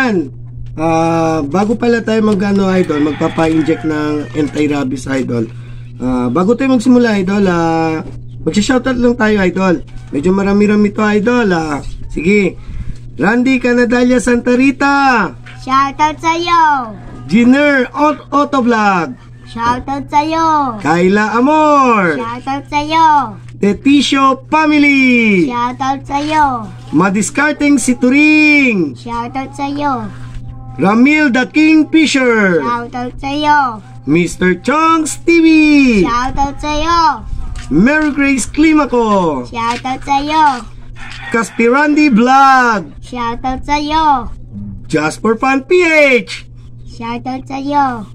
Yan. Bago pala tayo idol, magpapa-inject ng anti-rabies idol. Bago tayo magsimula idol, magsha-shoutout lang tayo idol. Medyo marami-rami to idol. Sige. Randy Canadalia Santa Rita. Shoutout sa'yo. Jenner Autovlog. Shoutout sa'yo. Kayla Amor. Shoutout sa'yo. Tetisio Family. Shoutout sa'yo. Madiskarteng si Turing. Shoutout sa'yo. Ramil the Kingfisher. Shoutout sa'yo. Mr. Chong's TV. Shoutout sa'yo. Mary Grace Climaco. Shoutout sa'yo. Caspirandi Vlog. Shoutout sa'yo. Just for Fun PH. Shoutout sa'yo.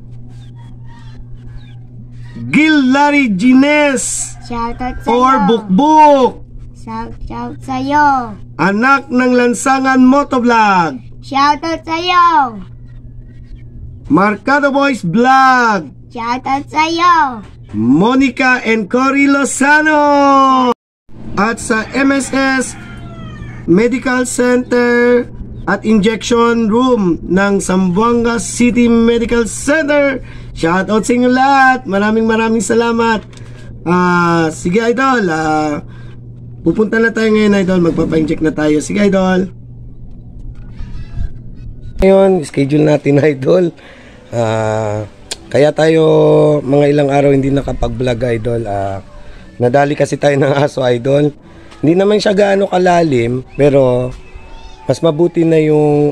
Gil Larry Gines. Shoutout sa'yo. Or Bukbuk. Shoutout sa'yo. Anak ng Lansangan Motovlog. Shoutout sa'yo. Marcado Boys Vlog. Shoutout sa'yo. Monica and Cory Lozano. At sa MSS Medical Center at Injection Room ng Zamboanga City Medical Center. Shoutout sa inyo lahat. Maraming salamat. Sige idol, pupunta na tayo ngayon idol. Magpapa-inject na tayo. Sige idol. Ngayon, schedule natin idol. Kaya tayo mga ilang araw hindi nakapag-vlog idol. Nadali kasi tayo ng aso idol. Hindi naman siya gaano kalalim, pero mas mabuti na yung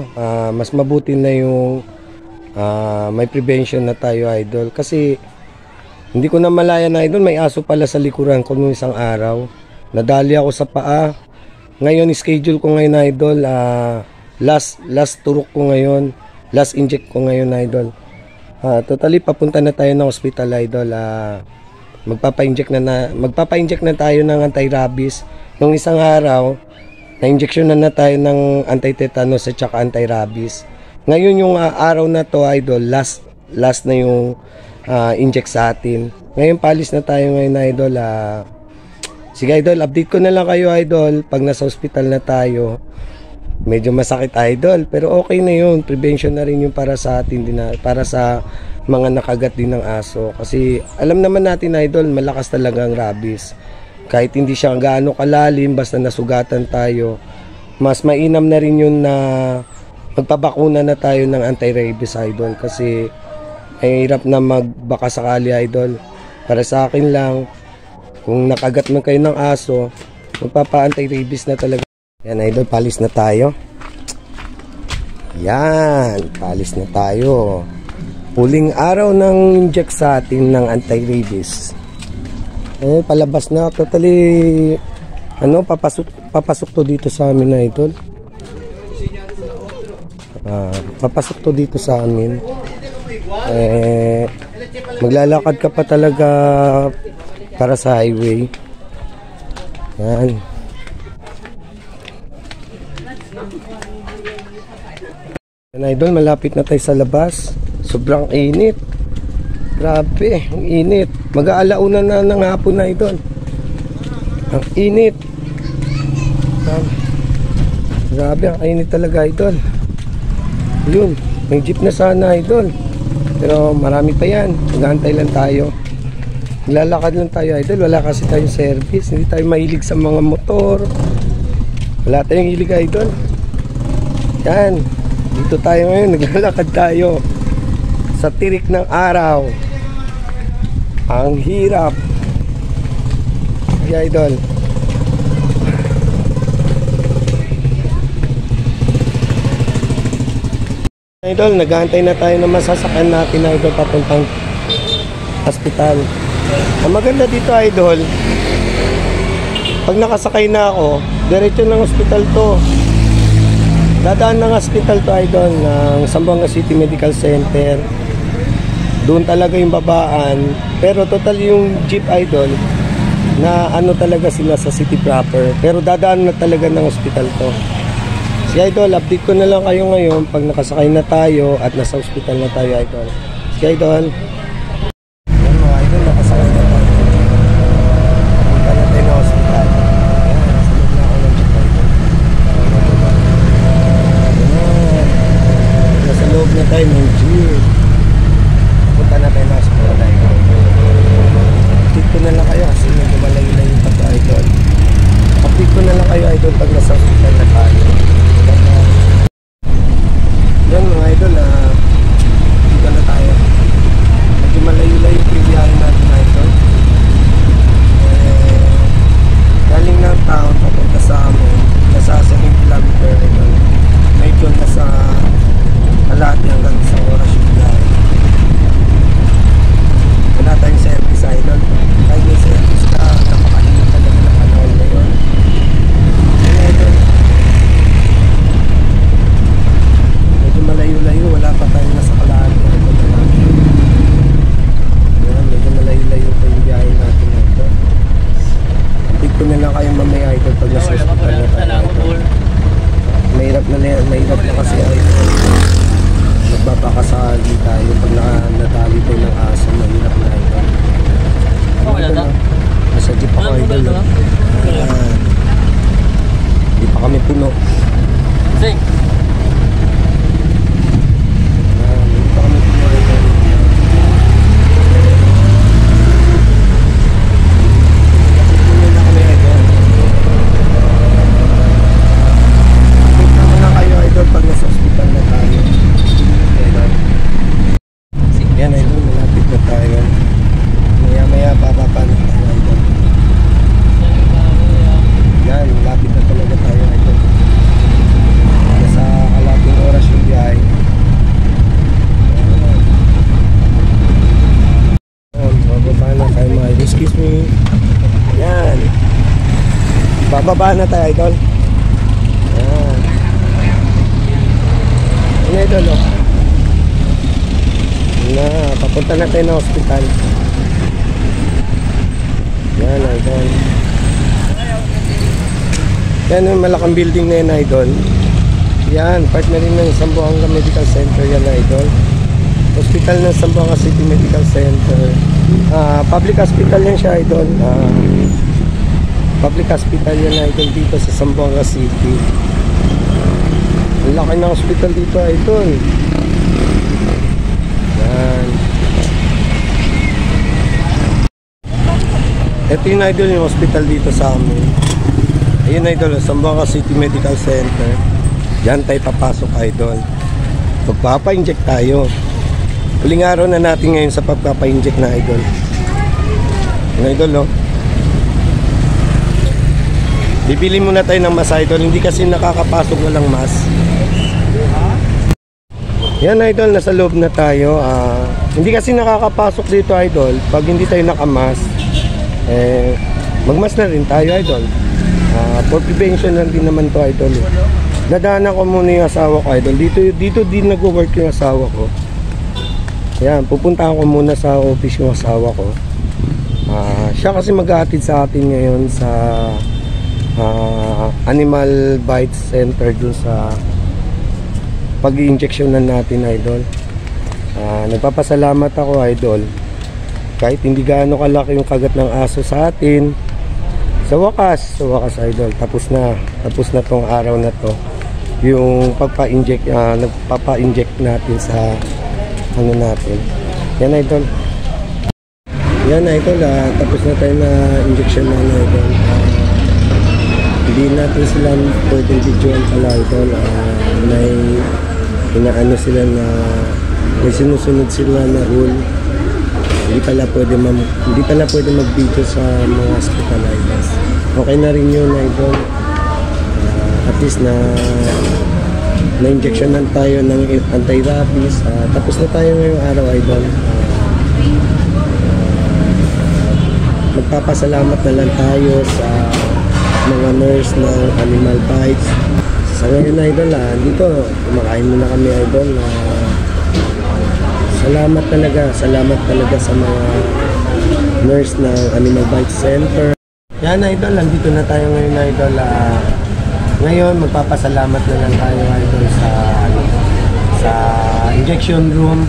may prevention na tayo idol. Kasi hindi ko na malaya na idol, may aso pala sa likuran ko nung isang araw. Nadali ako sa paa. Ngayon schedule ko ngayon idol, last turok ko ngayon, last inject ko ngayon idol. Totally papunta na tayo ng hospital idol. Magpapa-inject na tayo ng anti-rabies. Nung isang araw, na-injection na tayo ng anti-tetanus at saka anti-rabies. Ngayon yung araw na to idol, last na yung inject sa atin. Ngayon palis na tayo ngayon idol. Sige idol, update ko na lang kayo idol pag nasa hospital na tayo. Medyo masakit idol, pero okay na yun. Prevention na rin yung para sa atin din, para sa mga nakagat din ng aso. Kasi alam naman natin idol, malakas talaga ang rabies. Kahit hindi siya gaano kalalim, basta nasugatan tayo, mas mainam na rin yun na magpabakuna na tayo ng anti-rabies idol. Kasi ay hirap na magbaka sakali idol. Para sa akin lang, kung nakagat man kayo ng aso, magpapa-anti-rabies na talaga. Yan idol, palis na tayo. Yan, palis na tayo. Huling araw ng inject sa atin ng anti-rabies. Palabas na. Totally, papasok to dito sa amin na idol. Papasok to dito sa amin. Maglalakad ka pa talaga para sa highway. Yan. Yan idol, malapit na tayo sa labas. Sobrang init. Grabe, ang init. Mag-aalauna na ng hapon na idol. Ang init. Grabe, ang init talaga idol. Yun, may jeep na sana idol. Pero marami pa yan. Mag-aantay lang tayo. Lalakad lang tayo idol. Wala kasi tayong service. Hindi tayo mahilig sa mga motor. Wala tayong hilig idol. Yan. Dito tayo ngayon, naglalakad tayo sa tirik ng araw. Ang hirap. Yeah, idol. Idol, nag-aantay na tayo na masasakyan natin na idol papuntang hospital. Ang maganda dito idol, pag nakasakay na ako, diretso ng hospital to. Dadaan ng hospital to idol ng Zamboanga City Medical Center. Doon talaga yung babaan. Pero total yung jeep idol na talaga sila sa city proper. Pero dadaan na talaga ng hospital to. Si idol, update ko na lang kayo ngayon pag nakasakay na tayo at nasa hospital na tayo idol. Si idol. Yan mga idol, nakasakay na tayo. Punta na tayo na hospital. Yan, sunod na ako ng jeep idol. Yan. Yan. Bababa na tayo, idol. Yan. Yan, idol, oh. Na, papunta na tayo ng hospital. Yan, idol. Yan yung malakang building na yun, idol. Yan, part na rin ng Zamboanga Medical Center yan, idol. Hospital ng Zamboanga City Medical Center. Public hospital yan siya, idol. Public hospital yan, idol, dito sa Zamboanga City. Ang laki ng hospital dito, idol. Yan. Ito yung, idol, yung hospital dito sa amin. Ayun, idol, Zamboanga City Medical Center. Diyan tayo papasok, idol. Pagpapa-inject tayo. Huling araw na natin ngayon sa pagpapa-inject na, idol. Yung, idol, oh. Bibili muna tayo ng mask, idol. Hindi kasi nakakapasok walang mask. Yan, idol, nasa loob na tayo. Hindi kasi nakakapasok dito, idol, pag hindi tayo nakamask. Magmask na rin tayo, idol. For prevention lang din naman to, idol. Nadaanan ko muna yung asawa ko, idol. Dito din nag-work yung asawa ko. Ayan, pupuntahan ko muna sa office yung asawa ko. Siya kasi mag-aatid sa atin ngayon sa Animal Bite Center dun sa pag-i-injectionan natin, idol. Nagpapasalamat ako, idol. Kahit hindi gaano kalaki yung kagat ng aso sa atin, sa wakas, idol, tapos na tong araw na to yung pagpa-inject, nagpapa-inject natin sa ano natin. Yan, idol. Yan, idol, tapos na tayo na injection na, idol. Hindi natin sila pwedeng videoan pala, idol. May inaano sila na may sinusunod sila na rule. Hindi pala pwede mag-video sa mga hospital, idol. Okay na rin yun, idol. At least na-injectionan tayo ng anti-rabies. Tapos na tayo ngayong araw, idol. Magpapasalamat na lang tayo sa mga nurse ng Animal Bites. Sa ngayon, idol, dito kumakain muna kami, idol. Salamat talaga sa mga nurse ng Animal Bite Center. Yan, idol, nandito na tayo ngayon, idol. Ngayon, magpapasalamat na lang tayo, idol, sa injection room.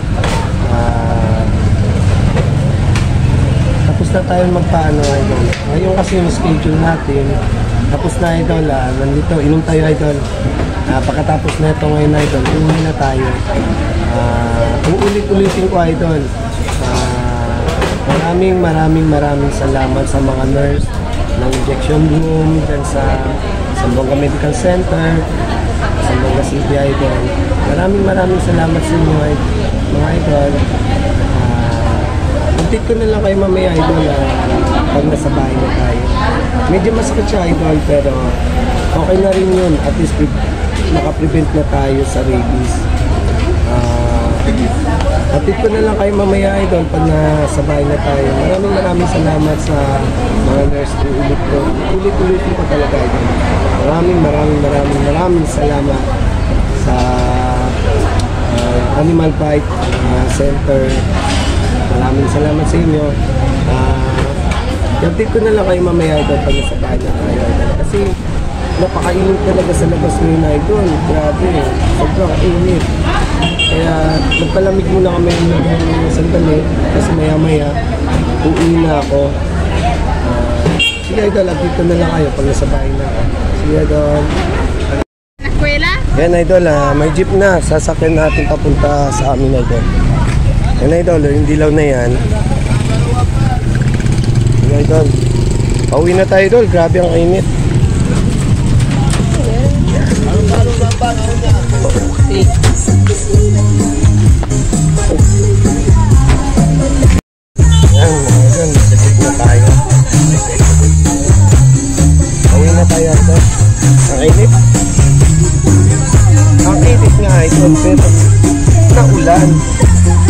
Tapos na tayo magpaano, idol. Ngayon kasi yung schedule natin, tapos na, idol. Nandito, inom tayo, idol. Pagkatapos na ito ngayon, idol, uwi na tayo. Uulit-ulitin ko, idol. Maraming salamat sa mga nurse ng injection room dyan sa Zamboanga Medical Center, Zamboanga City, idol. Maraming salamat sa inyo, mga idol. Update ko na lang kayo mamaya, idol, pag nasa bahay na tayo. Medyo masakit siya, idol, pero okay na rin yun. At least makaprevent na tayo sa rabies. Update ko na lang kayo mamaya, idol, pag nasa bahay na tayo. Maraming salamat sa mga nurse. Ulit-ulitin ko talaga, idol. Maraming salamat sa Animal Bite Center. Maraming salamat sa inyo. Update ko na lang kayo mamaya, idol, pag nasa bahay na tayo, idol. Kasi napakainit talaga sa labas ngayon, idol. Grabe, sobrang init. Kaya nagpalamig muna kami ng sandali kasi maya uwi na ako. Sige, idol, update ko na lang kayo pag nasa bahay na ako. Sige, idol. Yan, idol, may jeep na. Sasakyan natin papunta sa amin, idol. Yan, idol, yung dilaw na yan. Yan, idol. Pauwi na tayo, idol. Grabe ang init. Yan, idol. Sa jeep na tayo. Pauwi na tayo, idol. Ang init. Ang init nga, idol, pero naulan.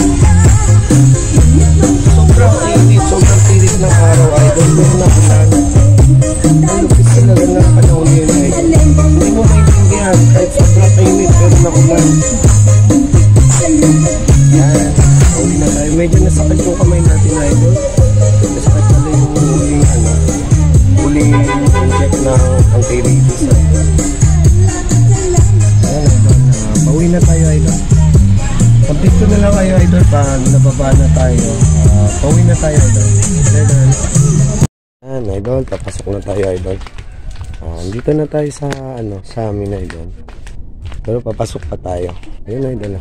Sobrang init, sobrang tirik ng araw, idol, pero naulan. Yan, idol. Papasok na tayo, idol. Dito na tayo sa, sa amin, idol. Pero papasok pa tayo. Ayun, idol.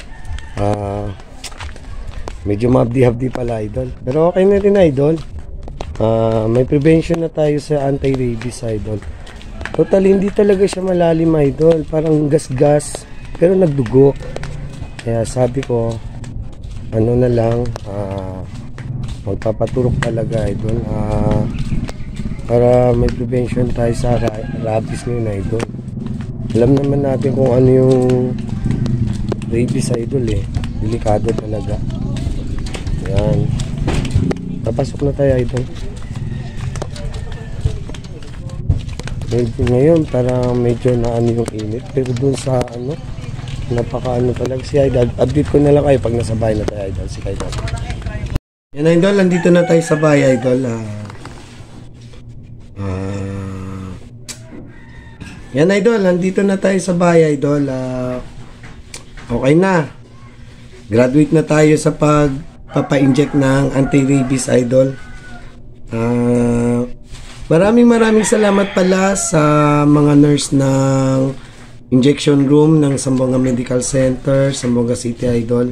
Medyo mabdi-habdi pala, idol. Pero okay na rin, idol. May prevention na tayo sa anti-rabies, idol. Totally, hindi talaga siya malalim, idol. Parang gas-gas. Pero nagdugo. Kaya sabi ko, ano na lang, magpapaturok talaga, idol. Para may prevention tayo sa rabies ngayon, idol. Alam naman natin kung ano yung rabies, idol, eh. Delikado talaga. Yan. Papasok na tayo, idol. Ngayon, parang medyo na yung init. Pero dun sa napaka talaga si idol. Update ko na lang kayo pag nasa bahay na tayo, idol. Si idol. Yan, idol. Nandito na tayo sa bahay, idol. Yan, idol. Nandito na tayo sa bahay, idol. Okay na. Graduate na tayo sa pagpapa-inject ng anti-rabies, idol. Maraming salamat pala sa mga nurse ng injection room ng Zamboanga Medical Center, Zamboanga City, idol.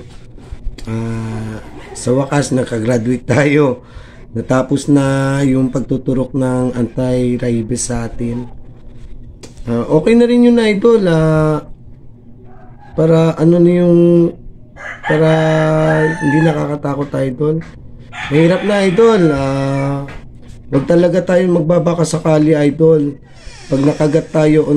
Sa wakas, nakagraduate tayo. Natapos na yung pagtuturok ng anti-rabies sa atin. Okay na rin yun, idol. Para para hindi nakakatakot, idol. Mahirap na, idol. Wag talaga tayo magbabaka sakali, idol. Pag nakagat tayo o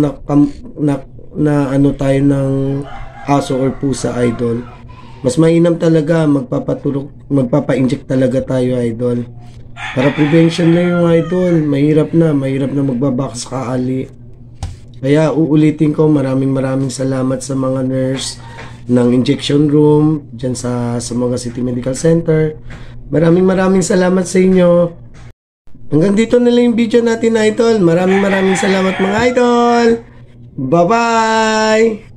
tayo ng aso or pusa, idol, mas mainam talaga magpapa-inject talaga tayo, idol. Para prevention na yung, idol. Mahirap na magbabaka sakali. Kaya uulitin ko, maraming salamat sa mga nurse ng injection room dyan sa Zamboanga City Medical Center. Maraming salamat sa inyo. Hanggang dito na lang yung video natin, idol. Maraming salamat, mga idol. Bye-bye!